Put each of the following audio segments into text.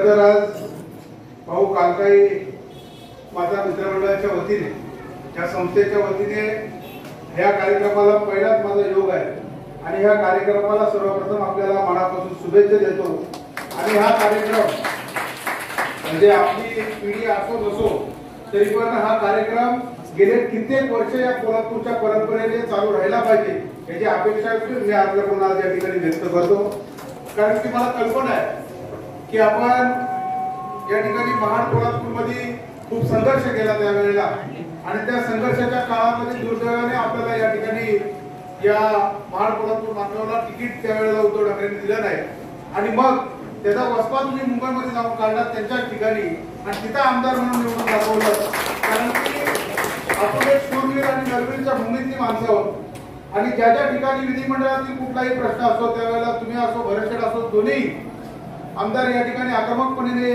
तर आज भाऊ कालकाई माझ्या मित्रमंडळाच्या वतीने या संस्थेच्या वतीने ह्या कार्यक्रमाला पहिलाच माझा योग आहे आणि ह्या कार्यक्रमाला सर्वप्रथम आपल्याला मनापासून शुभेच्छा देतो। आणि हा कार्यक्रम म्हणजे आपली पिढी असो नसो तरी पण हा कार्यक्रम गेले कित्येक वर्ष या कोल्हापूरच्या परंपरेने चालू राहिला पाहिजे याची अपेक्षा मी आपल्याकडून आज या ठिकाणी व्यक्त करतो। कारण की मला कल्पना आहे की आपण या ठिकाणी महाड कोल्हापूरमध्ये खूप संघर्ष केला त्यावेळेला आणि त्या संघर्षाच्या काळामध्ये दुर्दैवाने आपल्याला या ठिकाणी या महाड कोल्हापूर माध्यमाला तिकीट त्यावेळेला उद्धव ठाकरेंनी दिलं नाही आणि मग त्याचा वसपा तुम्ही मुंबईमध्ये जाऊन काढला त्यांच्याच ठिकाणी आणि तिथं आमदार म्हणून निवडून दाखवलं। कारण की आपण एक शूरवीर आणि नरवीरच्या भूमीतली माणसं आहोत आणि ज्या ज्या ठिकाणी विधिमंडळातील कुठलाही प्रश्न असतो त्यावेळेला तुम्ही असो भरतशेठ असो दोन्ही आमदार या ठिकाणी आक्रमकपणे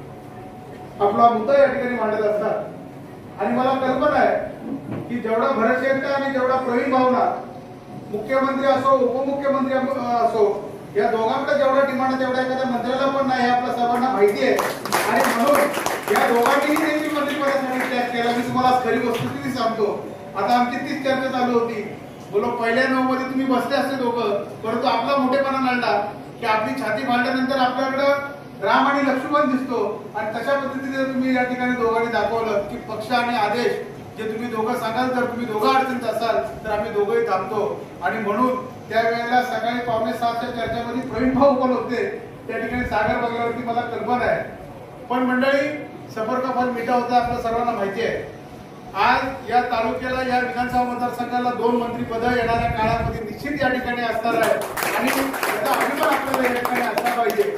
आपला मुद्दा या ठिकाणी मांडत असतात। आणि मला कल्पना आहे की जेवढा भरतशेठ आणि जेवढा प्रवीण भावना मुख्यमंत्री असो उपमुख्यमंत्री असो या दोघांकडे जेवढा डिमांड तेवढा एखाद्या मंत्र्याला पण नाही आपल्या सर्वांना माहिती आहे। आणि म्हणून या दोघांनीही देखील मंत्रिपदासाठी त्याग केला। मी तुम्हाला खरी वस्तुस्थिती सांगतो। आता आमची तीच चर्चा चालू होती बोलो पहिल्या 9 मध्ये तुम्ही बसले असते दोघं परंतु आपला मोठेपणा नळला की आपली छाती मांडल्यानंतर आपल्याकडे राम आणि लक्ष्मण दिसतो आणि तशा पद्धतीने तुम्ही या ठिकाणी दोघांनी दाखवलं की पक्ष आणि आदेश जे तुम्ही दोघं सांगाल तर तुम्ही दोघं अडचणीत असाल तर आम्ही दोघंही थांबतो। आणि म्हणून त्यावेळेला सकाळी 5:45च्या चर्चेमध्ये प्रवीण भाऊ पण होते त्या ठिकाणी सागर बघल्यावरती मला कल्पना आहे। पण मंडळी सफर का फल मिठा होता आपल्या सर्वांना माहिती आहे। आज या तालुक्याला या विधानसभा मतदारसंघाला 2 मंत्रिपद येणाऱ्या काळामध्ये निश्चित या ठिकाणी असणार आहे आणि त्याचा अभिमान आपल्याला या ठिकाणी असला पाहिजे।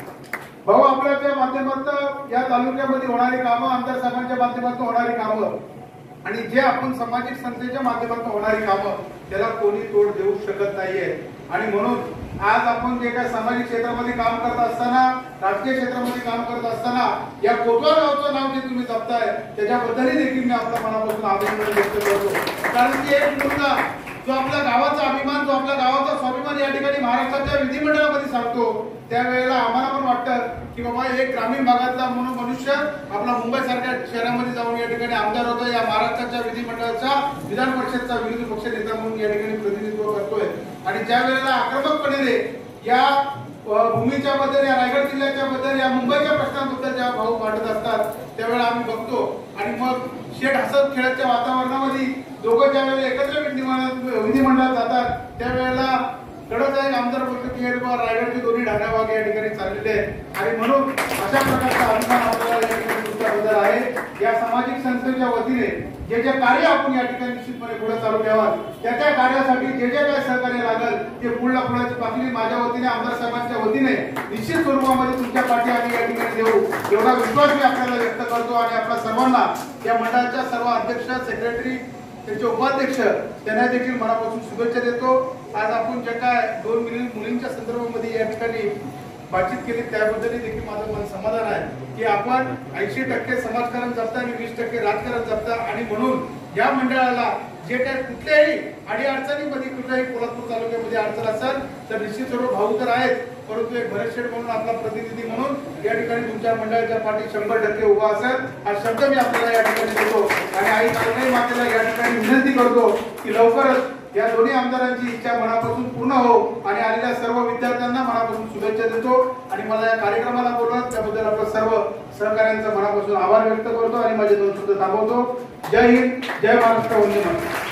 भाऊ आपल्याच्या माध्यमातून या तालुक्यामध्ये होणारी कामं आमदार साहेबांच्या माध्यमातून होणारी कामं आणि जे आपण सामाजिक संस्थेच्या माध्यमातून होणारी कामं त्याला कोणी तोड देऊ शकत नाहीये। आणि म्हणून आज आपण जे काय सामाजिक क्षेत्रामध्ये काम करत असताना राजकीय क्षेत्रामध्ये काम करत असताना या कोतवाल गावचं नाव जे तुम्ही जपताय त्याच्याबद्दलही देखील मी आपल्या मनापासून अभिनंदन व्यक्त करतो। कारण की एक मुलगा जो आपल्या गावाचा अभिमान जो आपल्या गावाचा स्वाभिमान या ठिकाणी महाराष्ट्राच्या विधिमंडळामध्ये सांगतो त्यावेळेला आम्हाला पण वाटतं की बाबा एक ग्रामीण भागातला मनुष्य आपला मुंबई सारख्या शहरामध्ये जाऊन या ठिकाणी आमदार होतो या महाराष्ट्राच्या विधिमंडळाचा विधान परिषदचा विरोधी पक्ष नेता म्हणून या ठिकाणी प्रतिनिधित्व करतोय। आणि ज्या वेळेला आक्रमकपणे या भूमीच्या बद्दल या रायगड जिल्ह्याच्या बद्दल या मुंबईच्या प्रश्नांबद्दल जेव्हा भाऊ मांडत असतात त्यावेळेला आम्ही बघतो आणि मग शेठ हसत खेळाच्या वातावरणामध्ये दोघं ज्या वेळेला एकत्र विधिमंडळात जातात त्यावेळेला कडक आहे आमदार बोलतो की रायगडचे दोन्ही ढाण्यावागे या ठिकाणी चाललेले आहेत। आणि म्हणून अशा प्रकारचा अभिमान आपल्याला या ठिकाणी तुमच्याबद्दल आहे। या सामाजिक संस्थेच्या वतीने जे जे कार्य आपण या ठिकाणी निश्चितपणे पुढे चालू ठेवाल त्या कार्यासाठी जे जे काय सहकार्य लागेल ते पुढला पुढाची पातळी माझ्या वतीने आमदार साहेबांच्या वतीने निश्चित स्वरूपामध्ये तुमच्या पाठी आम्ही या ठिकाणी देऊ एवढा विश्वास मी आपल्याला व्यक्त करतो। आणि आपल्या सर्वांना या मंडळाच्या सर्व अध्यक्ष सेक्रेटरी त्यांचे उपाध्यक्ष त्यांना देखील मनापासून शुभेच्छा देतो। आज आपण जे काय 2 मुलींच्या संदर्भामध्ये या ठिकाणी बातचीत केली त्याबद्दलही देखील माझं मन समाधान आहे की आपण 80% समाजकारण जपता आणि 20% राजकारण जपता। आणि म्हणून या मंडळाला जे काही कुठल्याही अडीअडचणीमध्ये कुठल्याही कोल्हापूर तालुक्यामध्ये अडचण असेल तर निश्चित सर्व भाऊ तर आहेत परंतु एक भरतशेठ म्हणून आपला प्रतिनिधी म्हणून या ठिकाणी तुमच्या मंडळाच्या पाठी 100% उभा असेल हा शब्द मी आपल्याला या ठिकाणी देतो। आणि आई कालकाई मातेला या ठिकाणी विनंती करतो की लवकरच या दोन्ही आमदारांची इच्छा मनापासून पूर्ण हो आणि आलेल्या सर्व विद्यार्थ्यांना मनापासून शुभेच्छा देतो। आणि मला या कार्यक्रमाला बोलवत त्याबद्दल आपल्या सर्व सहकाऱ्यांचा मनापासून आभार व्यक्त करतो आणि माझे 2 शब्द थांबवतो। जय हिंद, जय महाराष्ट्र, वंदे मातरम।